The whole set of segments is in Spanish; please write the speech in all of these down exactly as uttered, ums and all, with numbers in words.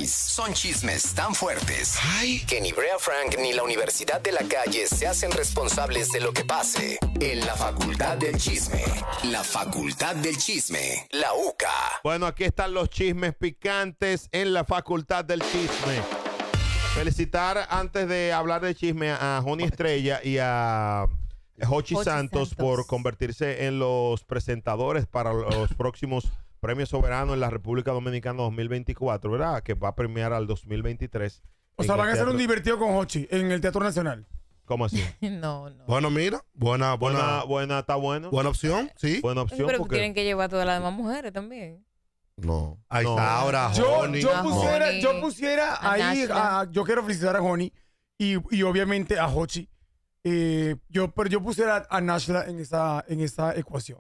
país. Son chismes tan fuertes Ay. que ni Brea Frank ni la Universidad de la Calle se hacen responsables de lo que pase en la Facultad del Chisme. La Facultad del Chisme, la U C A. Bueno, aquí están los chismes picantes en la Facultad del Chisme. Felicitar, antes de hablar de chisme, a Joni Estrella y a Jochi Santos, Santos por convertirse en los presentadores para los próximos Premios Soberanos en la República Dominicana dos mil veinticuatro, ¿verdad? Que va a premiar al dos mil veintitrés. O sea, van a hacer un divertido con Jochi en el Teatro Nacional. ¿Cómo así? No, no. Bueno, mira, buena, buena, buena, buena, está bueno. Buena opción, sí. Buena opción. Pero porque... tienen que llevar a todas las demás mujeres también. No. Ahí no. está ahora yo, Joni. yo pusiera, Joni, yo pusiera a ahí, a, yo quiero felicitar a Joni y, y obviamente a Jochi. Eh, yo, pero yo pusiera a Nashla en esa, en esa ecuación.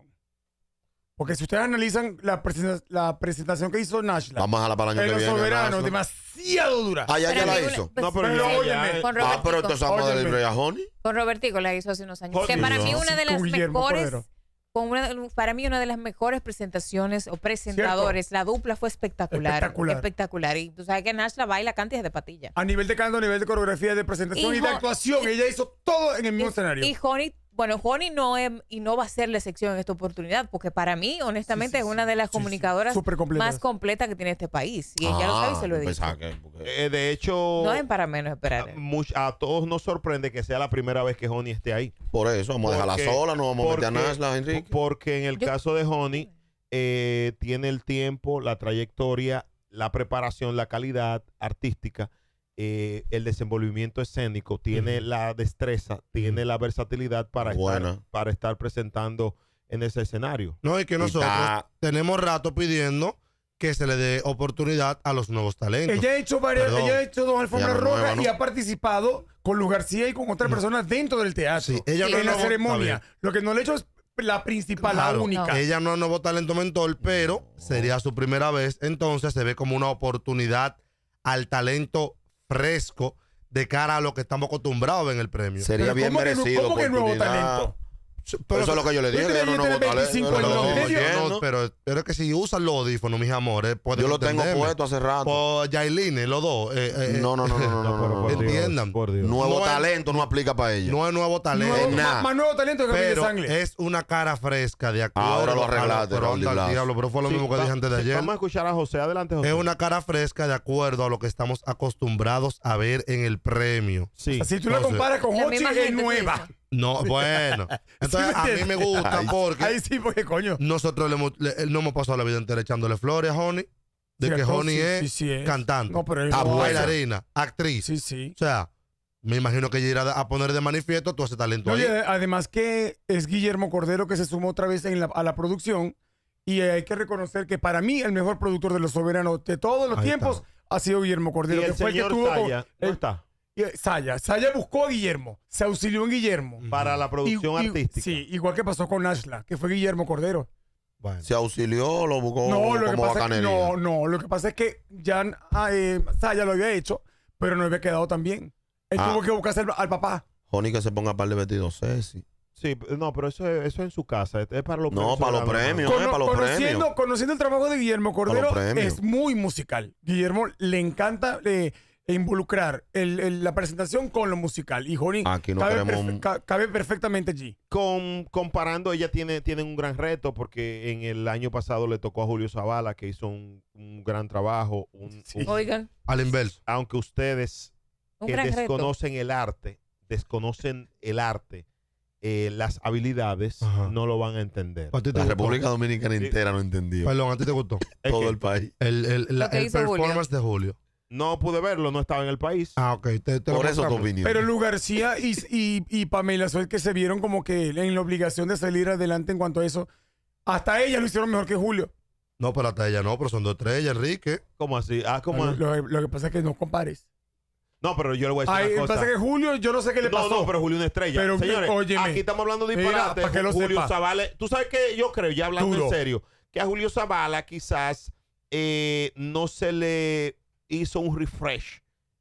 Porque si ustedes analizan la, presenta, la presentación que hizo Nashla, vamos a la para el año en que los viene. soberanos, demasiado dura. Ah, ya, ya la Pero hizo. pues, No, pero pero ya, óyeme, ya, con Ah, pero Robertico. entonces vamos a darle el rey a Joni. Con Robertico la hizo hace unos años. Joni, Que para mí no. una de Sí, las con Guillermo mejores, Cordero. con una, para mí una de las mejores presentaciones o presentadores. La dupla fue espectacular. Espectacular. Espectacular. Y tú sabes que Nashla baila cantes de patilla. A nivel de canto, a nivel de coreografía, de presentación y, Y de Jo- actuación, y- ella hizo todo en el mismo Y, escenario. y Joni, bueno, Joni no es, y no va a ser la excepción en esta oportunidad, porque para mí, honestamente, Sí, sí, es una sí. de las Sí, sí. comunicadoras Súper completas. más completas que tiene este país. Y ella lo sabe y se lo he dicho. pensaba que- porque- Eh, de hecho, No es para menos esperar. a, much- a todos nos sorprende que sea la primera vez que Joni esté ahí. Por eso, vamos a dejarla Porque- sola, no vamos a meter a porque- Nashla, Enrique. Porque en el Yo- caso de Joni, eh, tiene el tiempo, la trayectoria, la preparación, la calidad artística, eh, el desenvolvimiento escénico, tiene la destreza, tiene la versatilidad para Buena. estar, para estar presentando en ese escenario. No, y que Y nosotros está- tenemos rato pidiendo que se le dé oportunidad a los nuevos talentos. Ella ha hecho varias, Perdón. ella ha hecho dos alfombras Ella no rojas nueva, ¿no? y ha participado con Luz García y con otras personas dentro del teatro. Sí, ella Sí. no en la es nuevo- ceremonia. está bien. Lo que no le he hecho es la principal, Claro, la única. Ella no es nuevo talento mentor, pero sería su primera vez. Entonces se ve como una oportunidad al talento fresco de cara a lo que estamos acostumbrados a ver en el premio. Sería Pero bien ¿cómo que nu- merecido. cómo que nuevo oportunidad. talento? Pero eso es lo que yo le dije. Usted que yo no debería nuevo tener talento, veinticinco no, años no, y medio. no, No, pero, pero es que si usan los audífonos, mis amores, pueden Yo lo tengo entenderme. puesto hace rato. Por Yailin, los dos. eh, eh, No, no, no, no, no, no, no, no, no. Entiendan. Por Dios. Nuevo No es- talento no aplica para ella. No es nuevo talento. Nuevo- es nada. más, más nuevo talento que Gabriel pero Sangle. es una cara fresca de acuerdo. Ahora lo a arreglaste, pero Randy anda al Blas. diablo, pero fue lo Sí, mismo que va- dije antes de sí, ayer. Vamos a escuchar a José. Adelante, José. Es una cara fresca de acuerdo a lo que estamos acostumbrados a ver en el premio. Sí. Si tú la Entonces- comparas con La Hochi, misma es gente, tú nueva. dices. No, bueno. Entonces, a mí me gusta porque Ahí sí, porque coño. nosotros le hemos, le- no hemos pasado la vida entera echándole flores a Honey. De que Cierto, Honey sí, es sí, sí es. cantante, No, pero es ah, buena. bailarina, actriz. Sí, sí. O sea, me imagino que ella irá a poner de manifiesto todo ese talento No, y, ahí. eh, además que es Guillermo Cordero que se sumó otra vez en la- a la producción y hay que reconocer que para mí el mejor productor de Los Soberanos de todos los Ahí tiempos está. ha sido Guillermo Y Cordero, el que fue el que señor tuvo con- Saya, ¿no el- está? y, eh, Saya. Saya buscó a Guillermo, se auxilió en Guillermo. Para la producción Y- y- artística. Sí, igual que pasó con Nashla, que fue Guillermo Cordero. Bueno. Se auxilió, lo buscó No, lo que como pasa es que, bacanería. no, no, lo que pasa es que ya ah, eh, Saya lo había hecho, pero no había quedado tan bien. Él Ah. tuvo que buscarse al, al papá. Honey que se ponga par de vestidos sexy. Sí, no, pero eso es, eso es en su casa. Es para los No, para los soberanos. premios. No, eh, para los conociendo, premios. conociendo el trabajo de Guillermo Cordero, Para los premios. es muy musical. Guillermo le encanta eh, involucrar el- el- la presentación con lo musical. Y Joni Aquí no cabe, queremos perfe- un- ca- cabe perfectamente allí. Con, comparando, ella tiene, tiene un gran reto porque en el año pasado le tocó a Julio Zavala, que hizo un, un gran trabajo. Un, Sí. un- Oigan, Al inverso. aunque ustedes un que gran reto. desconocen el arte, desconocen el arte, eh, las habilidades, Ajá. no lo van a entender. ¿A ti te La gustó? República Dominicana entera no entendió. Perdón, ¿a ti te gustó? Es Todo que el país. El, el, la- Lo que el hizo Julio. performance de Julio. no pude verlo, no estaba en el país. Ah, ok. Te, te lo Por eso tu mostramos. opinión. Pero Lu García y, y, y Pamela Suel que se vieron como que en la obligación de salir adelante en cuanto a eso. Hasta ellas lo hicieron mejor que Julio. No, pero hasta ella no, pero son dos estrellas, Enrique. ¿Cómo así? Ah, ¿cómo? Lo, lo- lo que pasa es que no compares. No, pero yo le voy a decir Ay, una lo que cosa. pasa es que Julio, yo no sé qué le No, pasó. no, pero Julio es una estrella. Pero, Señores, óyeme, aquí estamos hablando de mira, disparate. para que lo Julio sepa. Zavala, tú sabes que yo creo, ya hablando Duro. en serio, que a Julio Zavala quizás eh, no se le hizo un refresh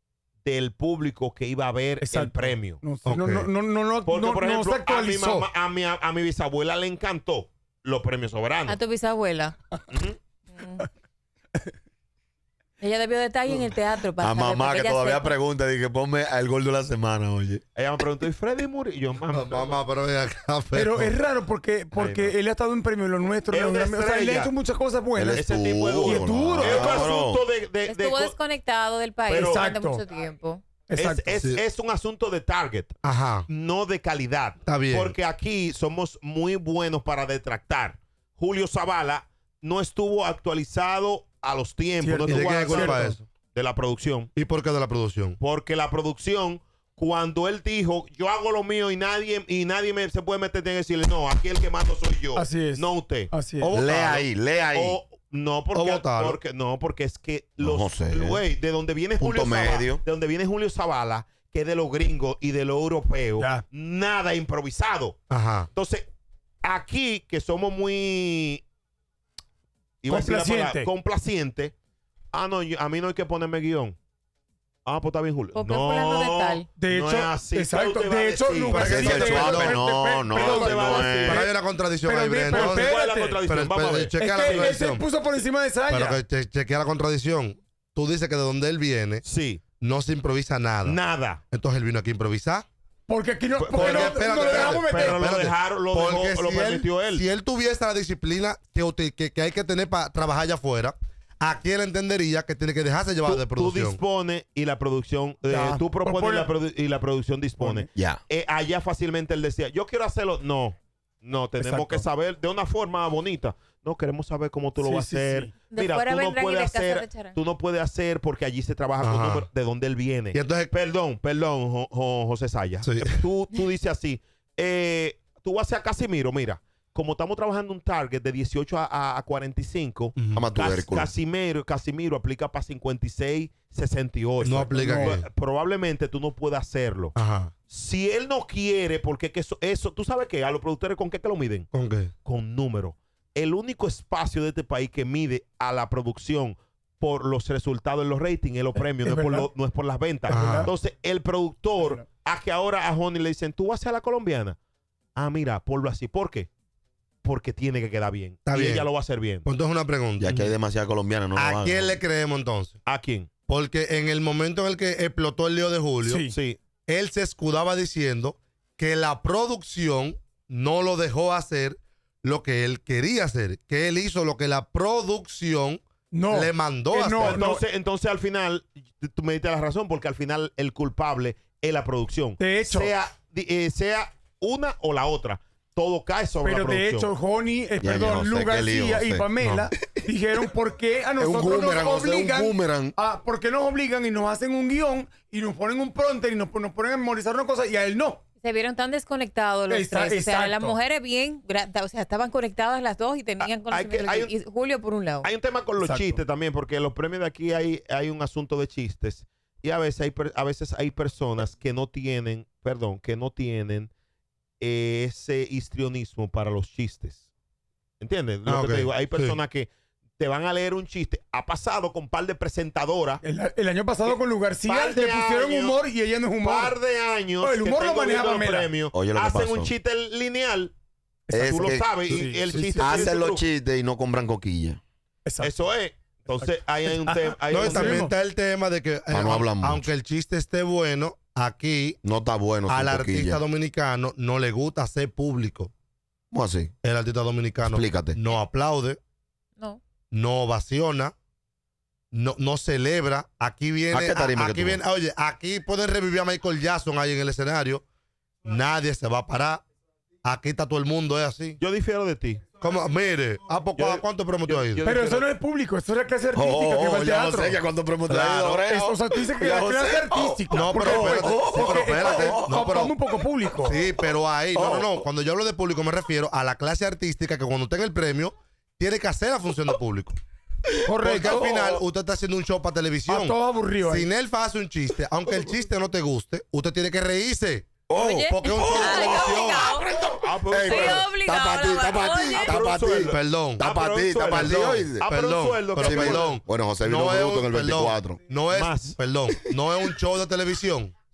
del público que iba a ver el Exacto. premio. No, sé, Ok. no, no, no, no, no, Porque, no- por no ejemplo, se a mi, actualizó. mamá, a, mi, a mi bisabuela le encantó los premios soberanos. A tu bisabuela. Ujú. Mm. Ella debió de estar ahí en el teatro para A saber, mamá para que ella todavía sepa. pregunta, dije, ponme al gordo de la semana, oye. Ella me preguntó, ¿y Freddy murió? Y yo, mamá, Mamá, pero ven acá, Pero es raro porque, porque Ay, no. él ha estado en premio lo nuestro. Es lo- una o sea, él ha estrella. hecho muchas cosas buenas. Él es ese tipo es duro, Y es duro. Es un claro. asunto de... de- de- Estuvo desconectado del país Pero- durante Exacto. mucho tiempo. es, Exacto. es, Sí. es un asunto de target, Ajá. no de calidad. Está bien. Porque aquí somos muy buenos para detractar. Julio Zavala no estuvo actualizado a los tiempos. Cierto. No ¿Y de estuvo qué es culpa actualizado eso? de la producción. ¿Y por qué de la producción? Porque la producción, cuando él dijo, yo hago lo mío y nadie y nadie me, se puede meter en decirle, no, aquí el que mando soy yo. Así es. No usted. Así es. O- Lee votarlo. ahí, lee ahí. O, no, O porque, votarlo. porque, no, porque es que No, los, José. güey, de donde viene Punto Julio Zavala, medio. de donde viene Julio Zavala, que es de los gringos y de los europeos, Ya. nada improvisado. Ajá. Entonces, aquí que somos muy iba a decir la palabra, Complaciente. complaciente. Ah, no, yo- a mí no hay que ponerme guión. Ah, pues está bien, Julio. ¿Por qué no, fulano de tal? De no hecho, es así. exacto. ¿Qué usted va a De hecho, decir? lugar Pero sí ese es el te- suave, per- no, per- no, perdón, no te va a decir. Pero hay una contradicción Pero ahí, bien, Brea. pero Entonces, ¿Cuál es la espérate. contradicción? pero, Vamos a pero, ver. chequea Es la que él se contradicción. puso por encima de esa Pero área. que che- chequea la contradicción. Tú dices que de donde él viene Sí, no se improvisa nada. nada. Entonces él vino aquí a improvisar. Porque aquí no, Porque, porque no, espérate, no lo dejamos espérate, meter. Pero lo Espérate. dejaron, lo, Porque dejó, lo si permitió él. Si él tuviese la disciplina que, uti- que, que hay que tener para trabajar allá afuera, aquí él entendería que tiene que dejarse llevar tú, de tú producción. dispones y la producción, eh, Ya. tú propones Por- y la, produ- y la producción dispone. Ya. Eh, allá fácilmente él decía, yo quiero hacerlo. No, no, tenemos Exacto. que saber de una forma bonita. No, queremos saber cómo tú lo Sí, vas a sí, hacer. sí. De Mira, fuera tú no vendrán y puedes de casa hacer, te echarán. tú no puedes hacer porque allí se trabaja con Ajá. números de donde él viene. Y entonces, Perdón, perdón, Jo- Jo- José Saya. Sí. Tú, tú dices así, eh, tú vas a Casimiro, mira, como estamos trabajando un target de dieciocho a, a- a cuarenta y cinco, Ama tu Cas- Hércules. Casimiro, Casimiro aplica para cincuenta y seis, sesenta y ocho. No aplica No, aquí. probablemente tú no puedas hacerlo. ajá. Si él no quiere, porque que eso, eso, tú sabes que a los productores con qué que lo miden, ¿Con qué? con números. El único espacio de este país que mide a la producción por los resultados en los ratings es los premios, es no es, por verdad. lo- no es por las ventas. Ajá. Entonces, el Es productor, verdad. a que ahora a Honey le dicen, tú vas a ser la colombiana. Ah, mira, ponlo así. ¿Por qué? Porque tiene que quedar bien. Está y bien. ella lo va a hacer bien. Pues entonces una pregunta. Ya que hay demasiada colombiana, no lo ¿A hagan. quién le creemos entonces? ¿A quién? Porque en el momento en el que explotó el lío de Julio, Sí. Sí. él se escudaba diciendo que la producción no lo dejó hacer lo que él quería hacer, que él hizo lo que la producción No. le mandó que a no, hacer. Entonces, entonces al final, tú me diste la razón, porque al final el culpable es la producción. De hecho. Sea, di- eh, sea una o la otra. Todo cae sobre Pero la de producción. hecho, Honey, eh, Ya, ya, perdón, José, Lu qué lío, García y José. Pamela dijeron por qué a Es un nosotros boomerang, nos José, un obligan boomerang. a, ¿por qué nos obligan y nos hacen un guión y nos ponen un prompter y nos, nos ponen a memorizar una cosa y a él no? Se vieron tan desconectados los Exa- tres. O sea, las exacto. mujeres bien, gra- o sea, estaban conectadas las dos y tenían Ah, hay que- conocimiento. hay un- y Julio por un lado. Hay un tema con los Exacto. chistes también, porque en los premios de aquí hay, hay un asunto de chistes. Y a veces hay, per- a veces hay personas que no tienen, perdón, que no tienen eh, ese histrionismo para los chistes. ¿Entiendes? Lo Ah, que te ok. digo, hay Sí. personas que te van a leer un chiste. Ha pasado con un par de presentadoras, El, el año pasado con Lu García Par de le pusieron años, humor y ella no es humor. par de años No, el humor que lo tengo maneja viendo los Pamela. premios, Oye, lo que hacen pasó. un chiste lineal, Es tú lo que sabes, y sí, el sí, chiste sí. tiene su hacen los truco. chistes y no compran coquilla. Exacto. Eso es. Entonces, ahí hay un tema. hay No, y un también tema. está el tema de que, eh, Ah, no hablan mucho. aunque el chiste esté bueno, aquí No está bueno al sin artista coquilla. dominicano no le gusta ser público. ¿Cómo así? El artista dominicano Explícate. no aplaude, No. no ovaciona, no, no celebra. Aquí viene, ¿A qué tarima a- que aquí tú viene, oye, aquí pueden revivir a Michael Jackson ahí en el escenario. Nadie se va a parar. Aquí está todo el mundo, es así. Yo difiero de ti. ¿Cómo? Mire, ¿a poco, Yo- ¿a cuántos premios tú has ido? yo- Pero eso no es público, eso es la clase artística Oh, que va oh, al ya teatro. no sé que cuando pregunté Claro. Es- o sea, tú dices que Ya la lo clase sé. artística. No, pero porque- espérate, sí, pero porque- espérate. No, pero- Vamos un poco público. Sí, pero ahí, no, no, Oh. no. Cuando yo hablo de público me refiero a la clase artística que cuando tenga el premio tiene que hacer la función de público. Porque Correcto. al final usted está haciendo un show para televisión. A todo aburrido ahí. Si Nelfa hace un chiste, aunque el chiste no te guste, usted tiene que reírse. Oh, Oye. Porque es un show de Ay, televisión. obligado. Ah, pero Ey, un Sí, sueldo. obligado, Está para ti, la está para ti, oye. está para ti. Perdón. Está Ah, para pero ti, un está para ti, sueldo. oíste. Ah, pero un Perdón, sueldo que pero se perdón. Bueno, José vino es bruto un- en el perdón, veinticuatro. No es, Más. perdón, no es un show de televisión.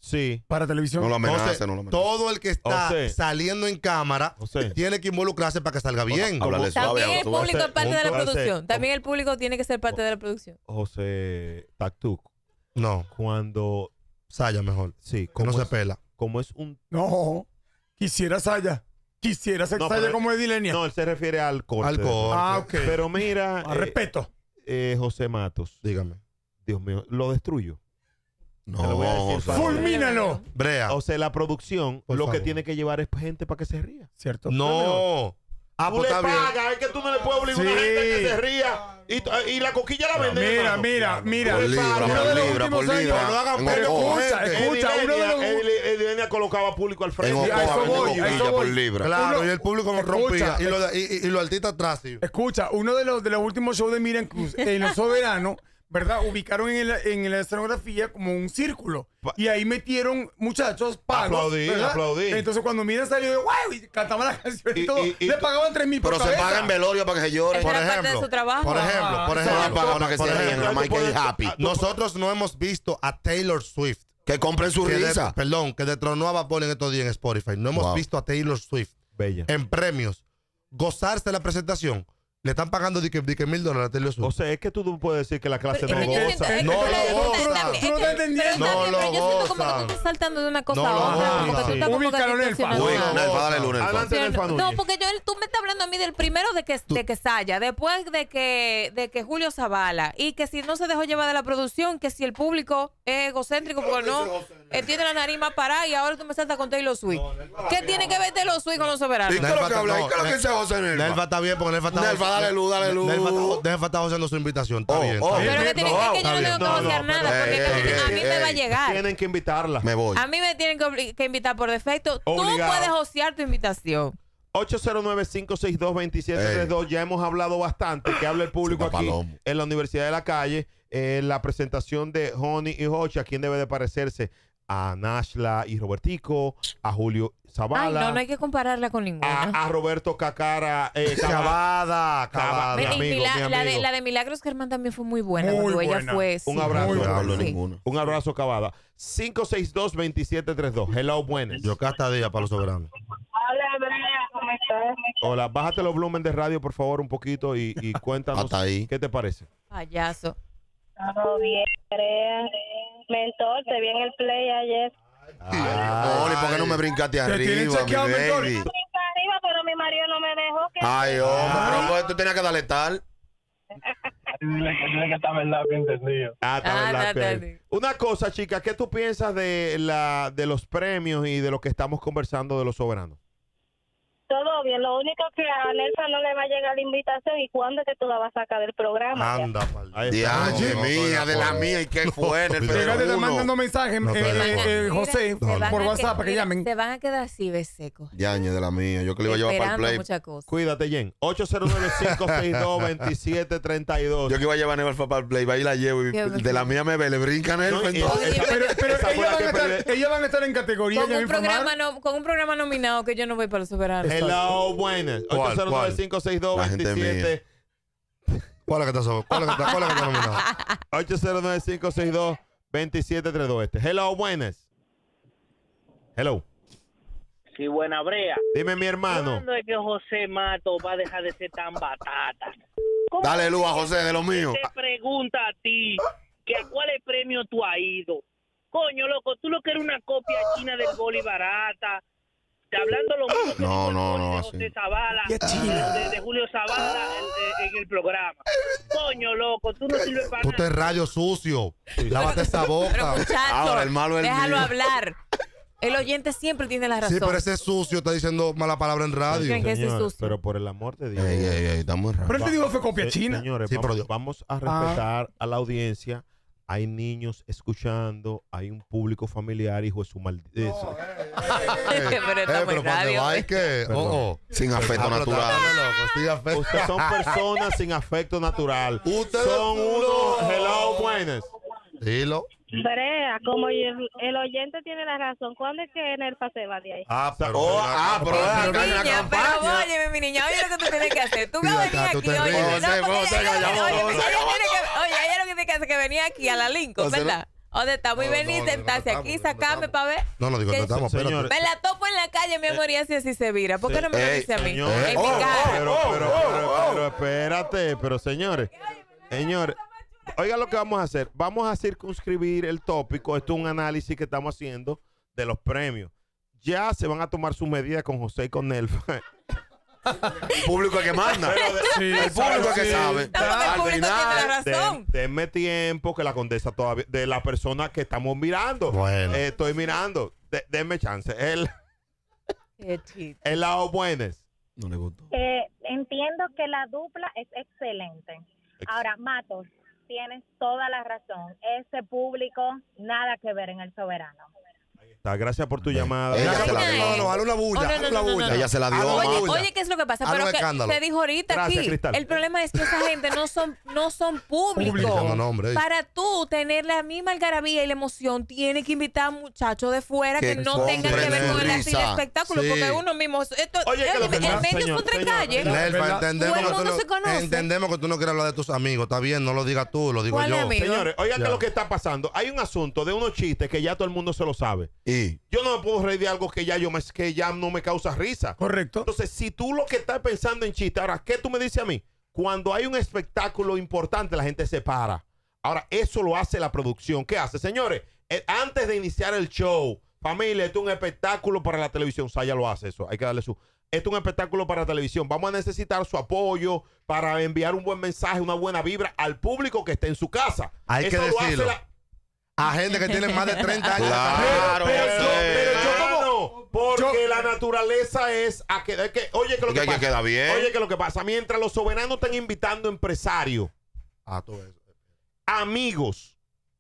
Sí. para televisión. No lo amenaza, Entonces, no lo amenaza. todo el que está José. saliendo en cámara José. tiene que involucrarse para que salga bien. Háblale suave. También el tú vas. público es parte de la José, producción. También el público tiene que ser parte de la producción. José Tactuc, No, cuando Saya mejor. sí, Que como no se es, pela. como es un No, quisiera Saya. Quisiera ser No, Saya pero- como Edilenia. no, él se refiere al corte. Al corte. Ah, ok. Pero mira, A eh, respeto. eh, José Matos, Dígame. Dios mío, lo destruyo. No, Te lo voy a decir, José. Pablo. Fulmínalo. Brea. O sea, la producción Por lo que favor. tiene que llevar es gente para que se ría. ¿Cierto? No. Ah, Tú pues le está bien. pagas, es que tú no le puedes obligar a una Sí. gente a que se ría. Y, t- y la coquilla la venden. Mira, hermano. mira, mira. Por libra, Uno de por los libra, por últimos años- libra. no lo hagan En pero Ocoa. Escucha, escucha, uno de los... Edilenia- Edilenia colocaba público al En frente. a eso Ocoa voy, venden a eso coquilla por voy. libra. Claro, Uno- y el público nos Escucha, rompía. Y, los de- y, y- y los artistas atrás, sí. Escucha, uno de los, de los últimos shows de Miriam Cruz en Los Soberanos, ¿verdad? Ubicaron en, el- en la escenografía como un círculo. Pa- Y ahí metieron muchachos pagos. Aplaudí, ¿verdad? aplaudí. Entonces cuando Miriam salió, ¡wow! Y cantaban la canción y, Y- todo. y- y- le pagaban tres mil por Pero se cabeza. paga en velorio para que se llore. Esa Por era parte ejemplo, de su trabajo. por ejemplo, por Ah, ejemplo, no, para- para que por se rían, ejemplo, nada más hay que ir happy. nosotros no hemos visto a Taylor Swift. Que compren su que de- risa. perdón, que detronó a Bad Bunny en estos días en Spotify. No hemos Wow. visto a Taylor Swift Bella. en premios gozarse de la presentación. Le están pagando de que, de que mil dólares a Taylor Swift. O sea, es que tú no puedes decir que la clase Pero no es que yo goza. siento- es que No tú lo le- tú gozan. también- Tú no es que- estás entendiendo. pero está No bien, lo pero yo siento como que gozan. tú estás saltando de una cosa No a lo otra. Como que tú gozan. estás como que Ubícalo, Nelfa. distorsionando Uy, algo. Nelfa, dale luna, Nelfa. Adelante, Nelfa Núñez. No, porque yo, tú me estás hablando a mí del primero de que, de que Saya, después de que, de que Julio Zavala, y que si no se dejó llevar de la producción, que si el público es egocéntrico, porque no, eh, tiene la nariz más parada, y ahora tú me saltas con Taylor Swift. ¿Qué tiene que ver Taylor Swift con los soberanos? ¿Y qué es lo que habla? ¿Y qué es lo que Nelfa- dice José Nelfa? Nelfa está bien porque Nelfa está Nelfa, dale luz, dale luz. Nelfa está, Nelfa está haciendo su invitación. Está Oh, bien. oh. está bien. Pero que tiene, No, es que yo está no bien. tengo que No, no, negociar nada, pero- porque Ey, a mí- a ey, mí me va a ey. llegar. Tienen que invitarla. Me voy. A mí me tienen que, obli- que invitar por defecto. Obligado. Tú puedes josear tu invitación. ocho cero nueve, cinco seis dos, dos siete tres dos. Ya hemos hablado bastante, que habla el público Ese aquí palomo. en la Universidad de la Calle. En la presentación de Honey y Hochi, ¿a quién debe de parecerse? A Nashla y Robertico, a Julio Ay, Zavala, no, no hay que compararla con ninguna. a, a Roberto Cacara, eh, Cava- Cavada, cavada. mi Mira, y amigo, Mila- mi la, de, amigo. la de Milagros Germán también fue muy buena. Muy cuando ella buena. fue. Un sí. abrazo. Muy No buena. hablo Sí. ninguno. Un abrazo, Cavada. cinco seis dos, dos siete tres dos. Hello, buenas. Yo cada día para los soberanos. Hola, Brea, ¿cómo estás? Hola, bájate los volumen de radio, por favor, un poquito y, y cuéntanos Hasta ahí. qué te parece. Payaso. Todo bien, Brea. Mentor, te vi en el play ayer. Oli, ¿por qué no me brincaste Te tienen arriba, mi chequeado, mentor. baby? Brinca arriba, pero mi marido no me dejó. Que... Ay, hombre, pero pues tú tenías que darle tal. Ah, está Ah, verdad está, que- está, sí. Una cosa, chica, ¿qué tú piensas de la de los premios y de lo que estamos conversando de los soberanos? Todo bien, lo único que a Nelson no le va a llegar la invitación y cuándo es que tú la vas a sacar del programa. ya? Anda, pal. Ahí está. Diache No, no estoy mía, de de la acuerdo. mía, y qué fue en el estoy de Fíjate, te Fede mandando uno. mensajes, No, eh, estoy de eh, acuerdo. eh, José, Se van por a WhatsApp, que- para que mira, llamen. Se van a quedar así, ves secos. Yañe de la mía, yo que le iba a llevar para el Esperando play. muchas cosas. Cuídate, Jen. ocho cero nueve, cinco seis dos, dos siete tres dos. Yo que iba a llevar a Neval para el play, va y la llevo y Qué de la mía me ve, le brincan él. No, y- entonces. esa- Pero, pero esa fue ellas, la van que a estar, perdí. ellas van a estar en categoría Con ya un, informar. programa no, con un programa nominado que yo no voy para los soberanos. Hello, buenas. ¿Cuál, ocho cero nueve, cinco seis dos, La dos gente siete. ¿Cuál es que está sobre? ¿Cuál es que está, cuál es que está nominado? ocho cero nueve, cinco seis dos, dos siete tres dos. Este. Hello, buenas. Hello. Sí, buena Brea. Dime, mi hermano. ¿Cuándo es que José Mato va a dejar de ser tan batata? ¿Cómo Dale luz a José de lo mío. te pregunta a ti que a cuál premio tú has ido? Coño, loco, tú lo que eres una copia china del Boli barata. Te hablando lo mismo que No, dijo el no, Boli no, de así. José Zavala, Qué china. de, de Julio Zavala en, en el programa. Coño, loco, tú no sirves para Tú nada. te rayo sucio. Lávate esa Pero boca. muchacho, Ahora, el malo es el déjalo mío. hablar. El oyente siempre tiene la razón. Sí, pero ese sucio está diciendo mala palabra en radio. Creen que ese es Señor, sucio. pero por el amor de Dios. Ey, ey, ey, está muy raro. Pero él te dijo fue copia Se- china. Señores, Sí, vamos, pero yo- vamos a respetar a la audiencia. Hay niños escuchando, hay un público familiar, hijo de su maldita. Pero Eh, estamos pero en para radio. va hay que. Perdón. Oh, oh. Sin afecto Ah, pero natural. está- no, loco, sin afecto. Ustedes son personas sin afecto natural. Ustedes son no. unos. Hello, buenas. Dilo. Brea, como el, el oyente tiene la razón, ¿cuándo es que Nelfa se va de ahí? Ah, pero. Oh, ah, pero pero- acá hay una Niña, pero campaña. óyeme, mi niña, oye lo que tú tienes que hacer. Tú vas Mira a venir acá, tú aquí, te oye. ríes. No, José, porque José, ella- callamos, oye, José, ella callamos. tiene que- Oye, ella lo que tiene que hacer es que venía aquí a la Lincoln, José, ¿verdad? ¿Dónde estamos? Y No, vení, no, no, sentarse no aquí, estamos, no sacarme estamos. para ver. No, no digo, ¿Qué? no estamos, Señores. espérate. Me la topo en la calle, mi amor, y así así se vira. ¿Por qué no me lo Ey, dice a mí? señor. En mi Oh, cara. Pero, pero, pero, pero, espérate, pero señores, señores, oiga lo que vamos a hacer. Vamos a circunscribir el tópico. Esto es un análisis que estamos haciendo de los premios. Ya se van a tomar sus medidas con José y con Nelfa. El público es que manda. Sí, El público es que sí. sabe. No, porque el Al público tiene la final, razón. Den- denme tiempo que la condesa todavía, de la persona que estamos mirando. Bueno. Eh, estoy mirando. De- denme chance. El, Qué chiste. el lado buenas. no le gustó. Eh, entiendo que la dupla es excelente. Ahora, Matos, tienes toda la razón. Ese público, nada que ver en El Soberano. Está, gracias por tu llamada. Ella Gracias se la por- dio. No, no, hazle una bulla, Oh, no, no, hazle no, una no, bulla. no. Ella se la dio. Hazle una Oye, bulla. oye, ¿qué es lo que pasa? Hazle Pero un que escándalo. te dijo ahorita Gracias, aquí. Cristal. El problema es que esa gente no son, no son públicos. Diciendo nombre, eh. Para tú tener la misma algarabía y la emoción, tienes que invitar a muchachos de fuera que, Que no tengan que ver compren con el arte y el risa. espectáculo, Sí. porque uno mismo. Esto, Oye, que lo que el pasa, medio señor, son tres señor, calles. ¿verdad? Nelfa, entendemos, Todo el que tú mundo se no, conoce. entendemos que tú no quieres hablar de tus amigos. Está bien, no lo digas tú, lo digo ¿Cuál yo. amigo? Señores, oigan Ya. que lo que está pasando. Hay un asunto de unos chistes que ya todo el mundo se lo sabe. Y Yo no me puedo reír de algo que ya yo me, que ya no me causa risa. Correcto. Entonces, si tú lo que estás pensando en chiste, ahora, ¿qué tú me dices a mí? Cuando hay un espectáculo importante, la gente se para. Ahora, eso lo hace la producción. ¿Qué hace, señores? Eh, antes de iniciar el show, familia, esto es un espectáculo para la televisión. Saya lo hace eso. Hay que darle su. Esto es un espectáculo para la televisión. Vamos a necesitar su apoyo para enviar un buen mensaje, una buena vibra al público que esté en su casa. Hay que Eso lo hace decirlo. la- A gente que tiene más de treinta años. Claro, Pero, José. pero yo como, porque yo- la naturaleza es a que, es que- oye que lo Es que que, hay que pasa, quedar bien. oye que lo que pasa, mientras los soberanos están invitando empresarios, Ah, tú ves. amigos,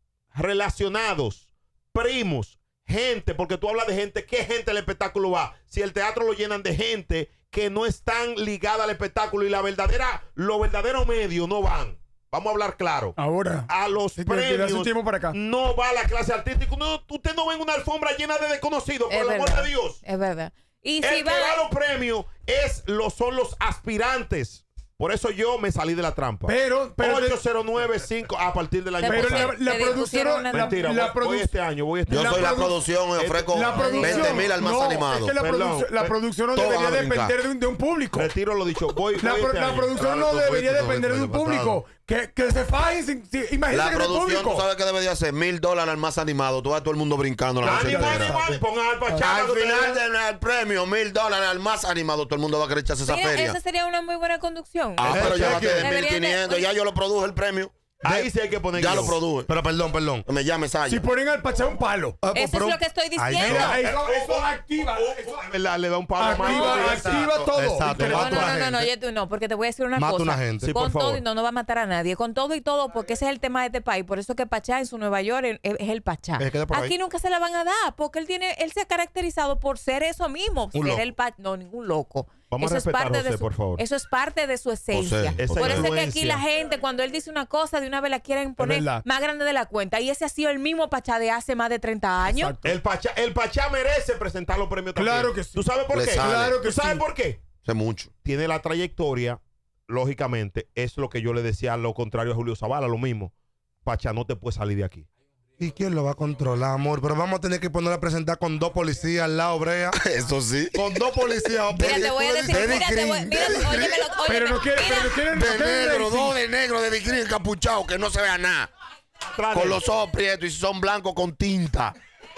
relacionados, primos, gente, porque tú hablas de gente, ¿qué gente al espectáculo va? Si el teatro lo llenan de gente que no están ligada al espectáculo y la verdadera, los verdaderos medios no van. Vamos a hablar claro. Ahora. A los Sí, desde hace premios un tiempo para acá. no va la clase artística. No, usted no ve una alfombra llena de desconocidos, por Es el amor verdad. de Dios. Es verdad. Y El si que va. da los premios es, lo, son los aspirantes. Por eso yo me salí de la trampa. Pero, pero, ocho cero nueve cinco a partir del año pero pasado. la, la Te producción. dispusieron una- La, Mentira, la voy, voy produ- este año, voy este yo la año. soy la produ- producción y ofrezco la producción- veinte mil al más no, animado. Es que la, Perdón, produc- la pe- producción no todos debería van a brincar. depender de un, de un público. Retiro lo dicho. Voy, La, voy pro- este la año. producción no Claro, tú debería fuiste, tú depender de un fuiste el público. Que, que se fajen. sin- sin- Imagínate La que el producción, ¿tú público. sabes qué debería hacer? Mil dólares al más animado. Tú vas todo el mundo brincando la noche Ánimo, entera. ánimo, ánimo. Pongan al Pachá. Al que ustedes- final del premio, mil dólares al más animado. Todo el mundo va a querer echarse esa Mira, feria. esa sería una muy buena conducción. Ah, pero Debería llévate de de- mil quinientos. Ya yo lo produje el premio. Ahí sí hay que poner Ya guión. lo produje. Pero perdón, perdón. Que me llame Saya. Si ponen al Pachá un palo. Ah, Eso pero- es lo que estoy Ahí diciendo. está. Eso, eso activa. Eso Es verdad, le da un palo más. activa, directo. activa todo. Exacto. Y te- No, Mata no, una no, no, no, gente. yo- tú no, porque te voy a decir una Mata cosa. una gente. Sí, por Con todo favor. y no, no va a matar a nadie. Con todo y todo, porque ese es el tema de este país. Por eso que Pachá en su Nueva York es, es el Pachá. Es que de por ahí. Aquí nunca se la van a dar, porque él tiene, él se ha caracterizado por ser eso mismo, Un ser loco. el Pachá. No, ningún loco. Vamos a eso es respetar, parte de José, su, por favor. Eso es parte de su esencia. José, Esa por eso es que influencia. aquí la gente, cuando él dice una cosa, de una vez la quieren poner verdad. más grande de la cuenta. Y ese ha sido el mismo Pachá de hace más de treinta años. Exacto. El Pachá, el Pachá merece presentar los premios también. Claro que sí. ¿Tú sabes por Le qué? sale. Claro que ¿Tú sabes sí. por qué? Sé mucho. Tiene la trayectoria, lógicamente, es lo que yo le decía lo contrario a Julio Zavala, lo mismo. Pachá no te puede salir de aquí. ¿Y quién lo va a controlar, amor? Pero vamos a tener que poner a presentar con dos policías al lado, Brea. Eso sí. Con dos policías. Mira, te voy a decir, Eddie mira, te voy, Green. mira, óyemelo, Pero óyeme, no quieren, mira. pero no quieren, no De quieren negro, rating. dos de negro, de bikini encapuchado, que no se vea nada. Con los ojos prietos y si son blancos con tinta.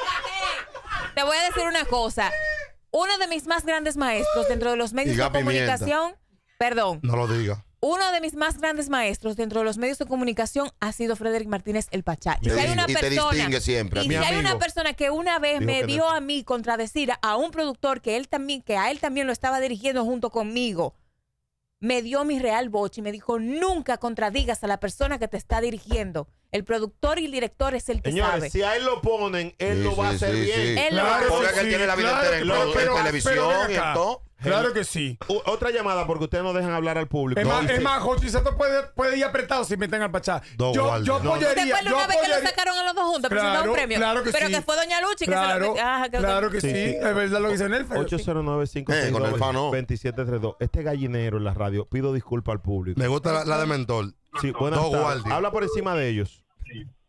Te voy a decir una cosa. Uno de mis más grandes maestros dentro de los medios Diga de comunicación, perdón, No lo diga. uno de mis más grandes maestros dentro de los medios de comunicación ha sido Frederick Martínez el Pachá. Y Te si hay dis- una y te persona, distingue siempre. y Mi si hay amigo. una persona que una vez Dijo me que dio no. a mí contradecir a un productor que él también, que a él también lo estaba dirigiendo junto conmigo, me dio mi real voz y me dijo, nunca contradigas a la persona que te está dirigiendo. El productor y el director es el que Señores, sabe. si a él lo ponen, él Sí, lo va a sí, hacer sí, bien. sí. Él lo va a Claro Porque que es que él sí, tiene la vida claro, entera en, pero- produ- en pero- televisión pero ven y acá. en todo. Claro que sí. U- otra llamada, porque ustedes no dejan hablar al público. Es más, Dice- es más, Jochi Santos puede, puede ir apretado si meten al Pachá. Dos Yo, guardias. yo No, no. ¿Te apoyaría. acuerdas Yo una vez que lo apoyaría. sacaron a los dos juntos a presentar Claro, un premio? claro que Pero sí. que fue Doña Luchi Claro, que se lo... Ajá, que- claro que sí. Sí, sí. Es verdad lo que dice Nelfa. ocho cero nueve cinco Eh, con el fan no. veintisiete treinta y dos. Este gallinero en la radio, pido disculpas al público. Me gusta la, la de mentor. Sí, buenas Dos tardes. guardias. Habla por encima de ellos.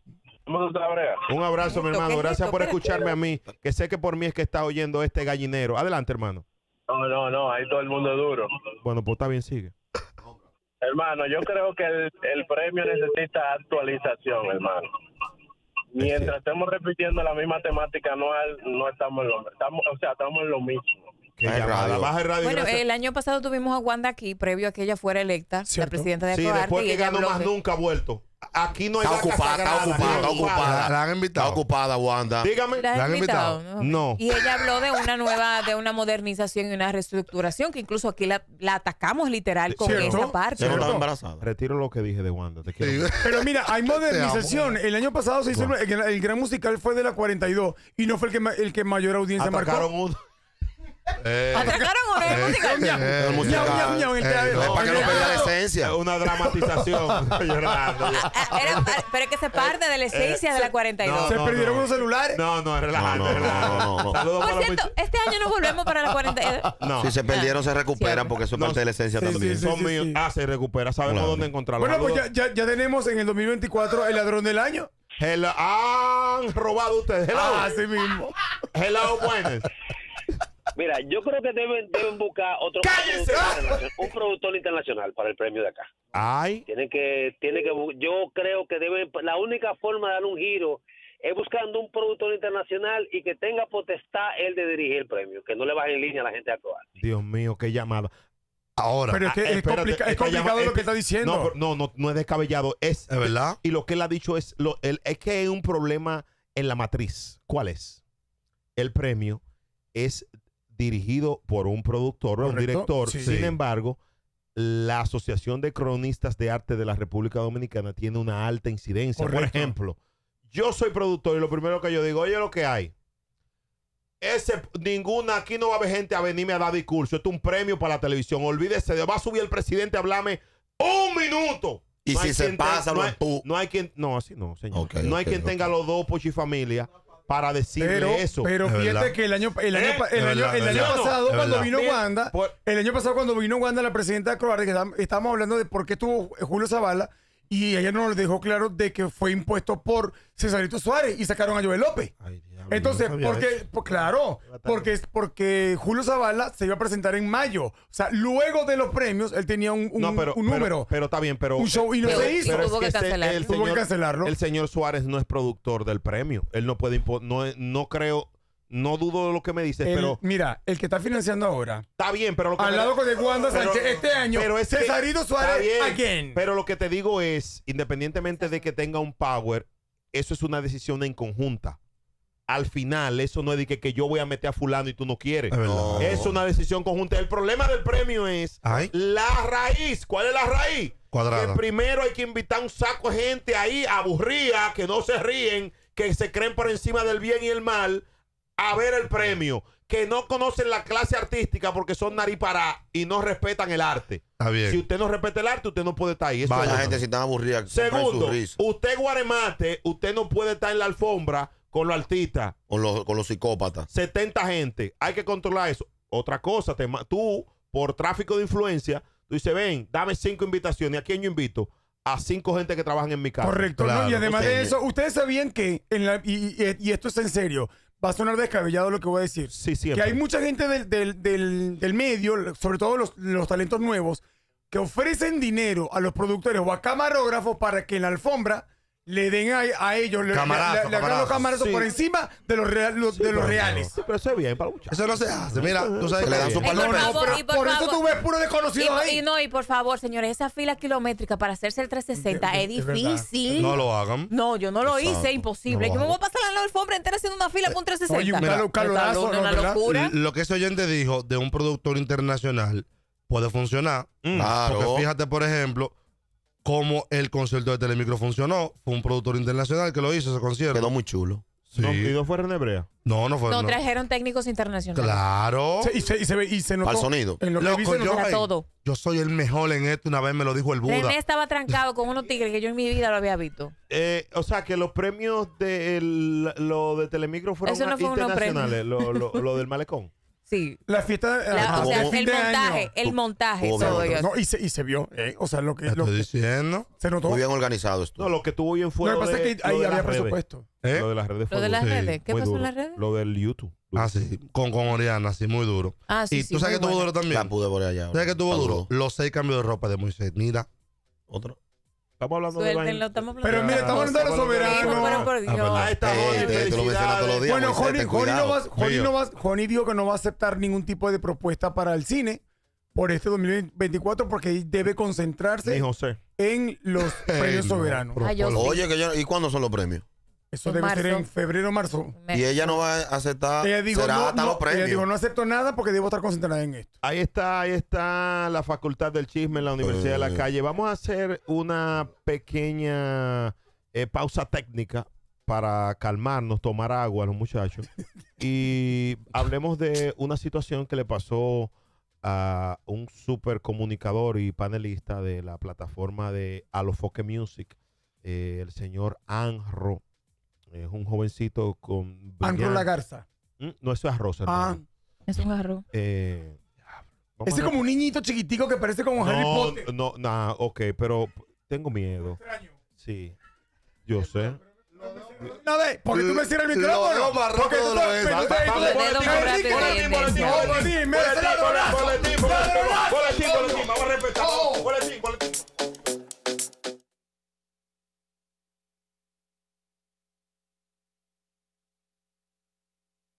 ¿Cómo tú estás, Brea? Un abrazo, mi hermano. Gracias por Espérate. escucharme a mí, que sé que por mí es que está oyendo este gallinero. Adelante, hermano. No, no, no, ahí todo el mundo es duro. Bueno, pues está bien, sigue. Hermano, yo creo que el, el premio necesita actualización, hermano. Mientras estemos repitiendo la misma temática anual, no estamos en lo, estamos, o sea, estamos en lo mismo. Que Baja el llamada, radio. baja el radio. Bueno, gracias. el año pasado tuvimos a Wanda aquí, previo a que ella fuera electa, la Cierto. presidenta de Sí, Acoarte. después y que ella ganó habló más de- nunca ha vuelto. Aquí no hay Está vaca ocupada, está sagrada, ocupada, está sí, ocupada. ¿La han Está invitado? ocupada, Wanda. Dígame. ¿La ¿La han han invitado? invitado? No. Y ella habló de una nueva, de una modernización y una reestructuración, que incluso aquí la, la atacamos literal con ¿Cierto? esa parte. Yo no estaba ¿Cierto? embarazada. Retiro lo que dije de Wanda. Te quiero. Sí. Pero mira, hay modernización. El año pasado se hizo el, el- el gran musical fue de la cuarenta y dos y no fue el que, ma- el que mayor audiencia Atacaron marcó. uno. Eh, ¿Atacaron o no el musical? eh, El Ñau, musical. ñau, ñau, el eh, teatro. No, es para que no El pierda la teatro. esencia. Una dramatización. Llorando. Ah, era- pero es que se parte de la esencia de la cuarenta y dos. Se perdieron unos celulares. No, no, es relajante. No, no, relajante. no, no, no. Saludos Por para cierto, los este año nos volvemos para la cuarenta y dos. No. Si se perdieron, se recuperan Cierto. porque eso es No, parte de la esencia sí, también. sí, son sí, míos. sí. Ah, se recupera. Sabemos Claro. dónde encontrarlo. Bueno, pues ya, Saludos. ya, ya tenemos en el dos mil veinticuatro el ladrón del año. Hello. Han robado ustedes. Hello. Ah, así mismo. Hello, buenas. Mira, yo creo que deben, deben buscar otro ¡Cállense! productor internacional, un productor internacional para el premio de acá. Ay. Tienen que, tiene que, bu- yo creo que deben, la única forma de dar un giro es buscando un productor internacional y que tenga potestad él de dirigir el premio, que no le baje en línea a la gente actual. Dios mío, qué llamada. Ahora, Pero es que Ah, es, espérate, complica- es esta complicado llama- lo que este- está diciendo. No, pero- no, no, no es descabellado. Es, ¿es verdad? Y lo que él ha dicho es, lo, el- es que hay un problema en la matriz. ¿Cuál es? El premio es dirigido por un productor o un Correcto, director. sí. Sin Sí. embargo, la Asociación de Cronistas de Arte de la República Dominicana tiene una alta incidencia. Correcto. Por ejemplo, yo soy productor y lo primero que yo digo, oye, lo que hay. Ese, ninguna, aquí no va a haber gente a venirme a dar discurso. Esto es un premio para la televisión. Olvídese, de- va a subir el presidente a hablarme un minuto. Y No si hay se quien pasa, te- lo no hay, empu- no hay quien, no, así no, señor. Ok, no hay ok, quien ok. tenga los dos pochifamilia para decirle Pero, eso. pero Es fíjate verdad. que el año, el año, ¿Eh? pa- el Es año, verdad, el es año verdad. pasado, Es cuando verdad. vino Bien, Wanda, por- el año pasado cuando vino Wanda, la presidenta de Croarte, que estábamos- estábamos hablando de por qué estuvo Julio Zavala, y ella nos dejó claro de que fue impuesto por Cesarito Suárez y sacaron a Joel López. Ay, diablo, Entonces, yo no sabía porque, eso. pues, claro, porque, es porque Julio Zavala se iba a presentar en mayo. O sea, luego de los premios, él tenía un, un- No, pero, un pero- número, Pero, está bien, pero. un show, y no Pero- se hizo. pero es Tuvo que ese- cancelarlo. el Tuvo que señor- cancelarlo. El señor Suárez no es productor del premio. Él no puede impo- no, es- no creo, no dudo de lo que me dices, El- pero mira, el que está financiando ahora, está bien, pero lo que al me- lado de Wanda pero- Sánchez, este año, pero es que- Cesarito está Suárez, bien, again. Pero lo que te digo es, independientemente de que tenga un power, eso es una decisión en conjunta. Al final, eso no es de que, que yo voy a meter a fulano y tú no quieres. Es verdad. No. Es una decisión conjunta. El problema del premio es Ay. la raíz. ¿Cuál es la raíz? Cuadrada. Que primero hay que invitar un saco de gente ahí aburrida, que no se ríen, que se creen por encima del bien y el mal, a ver el premio. Que no conocen la clase artística porque son naripará y no respetan el arte. Está bien. Si usted no respeta el arte, usted no puede estar ahí. Eso Vaya es- gente si están aburrida. compren Segundo, su risa. usted guaremate, usted no puede estar en la alfombra con los artistas. Con los, con los psicópatas. setenta gente. Hay que controlar eso. Otra cosa, te ma- tú, por tráfico de influencia, tú dices, ven, dame cinco invitaciones. ¿A quién yo invito? A cinco gente que trabajan en mi casa. Correcto, ¿no? Claro, Y además ok. de eso, ustedes sabían que, en la, y, y- y esto es en serio, va a sonar descabellado lo que voy a decir, Sí, que siempre. hay mucha gente del, del, del, del medio, sobre todo los, los talentos nuevos, que ofrecen dinero a los productores o a camarógrafos para que en la alfombra le den a, a ellos, le, Camarazo, le- le hagan los camarazo. camarazos Sí. por encima de los, real- los- de los pero- reales. Sí, pero eso es bien para los muchachos. Eso no se hace. Mira, tú sabes Que le dan su que- par de Y por pesos. favor, pero y por por eso favor. tú ves puros desconocidos Y, ahí. y no, y por favor, señores, esa fila kilométrica para hacerse el trescientos sesenta De- es de- de verdad. difícil. no lo hagan. No, yo no lo Exacto. hice, imposible. No Yo me lo voy a pasar la alfombra entera haciendo una fila con un trescientos Oye, sesenta. un calo- calorazo, Una ¿no? ¿Verdad? locura. Lo que ese oyente dijo de un productor internacional puede funcionar. Mm. Claro. Porque fíjate, por ejemplo, cómo el concierto de Telemicro funcionó. Fue un productor internacional que lo hizo ese concierto. Quedó muy chulo. Sí. No, ¿y no fue René Brea? No, no fue. No, no. trajeron técnicos internacionales. Claro. Se- y, se, y se ve- y se notó. Al sonido. En lo que Loco, vi se notó. yo, Para ay, todo. yo soy el mejor en esto. Una vez me lo dijo el Buda. René estaba trancado con unos tigres que yo en mi vida lo había visto. Eh, o sea, que los premios de el- lo de Telemicro fueron Eso no fue unos internacionales, lo, lo, lo del malecón. Sí. La fiesta, La, ajá, o sea, de fin el de montaje, año. el montaje. Tuvo todo bien. yo. No, y se, y se vio, eh, o sea, lo que, Te lo estoy que diciendo. se notó. Muy bien organizado esto. No, lo que tuvo bien fue Lo lo, que pasa de, es que ahí lo de había las redes. presupuesto. ¿Eh? Lo de las redes fue Lo de las duro. redes. ¿Qué muy pasó en duro. las redes? Lo del YouTube. Ah, sí. Con, con Oriana, sí, muy duro. Ah, sí, y sí, tú sabes muy que tuvo buena. duro también. La pude por allá. ¿Sabes que tuvo Está duro? Los seis cambios de ropa de Moisés. Mira. Otro. Estamos hablando de Suéltenlo, vaina. estamos hablando Pero de mira, estamos hablando de los soberanos. Pero por Dios. Ahí está, Eh, Joni, te- tú lo mencionas todos los días. Bueno, Moisés, Joni, ten Joni no cuidado. va, Joni Mío. no va- Joni dijo que no va a aceptar ningún tipo de propuesta para el cine por este dos mil veinticuatro porque debe Ni concentrarse José. en los premios no, soberanos. Ah, yo sí. Oye, que yo, ¿y cuándo son los premios? Eso En debe ser marzo. en febrero o marzo. Me- Y ella no va a aceptar. Ella dijo, será no, hasta no, los premios. ella dijo, no acepto nada porque debo estar concentrada en esto. Ahí está, ahí está la Facultad del Chisme en la Universidad de la Eh. Calle. Vamos a hacer una pequeña eh, pausa técnica para calmarnos, tomar agua a los muchachos. Y hablemos de una situación que le pasó a un super comunicador y panelista de la plataforma de Alofoque Music, eh, el señor Anro. Es un jovencito con... Anro brillante- la Garza. Mm, No, eso es Rosa. Ah, Es un garro. Eh, vamos ese a- es como un niñito chiquitico que parece como Harry no, Potter. no, no, ok, pero tengo miedo. Sí, yo sé. Una vez, porque tú me cierras el micrófono. Lo veo más rápido Porque tú de lo estás- que pero es. tú estás- Vamos, tú estás- dedo tú muy estás- rápido Boletín, de boletín, tendencia. boletín, boletín, me das el abrazo. boletín, boletín, vamos a respetar.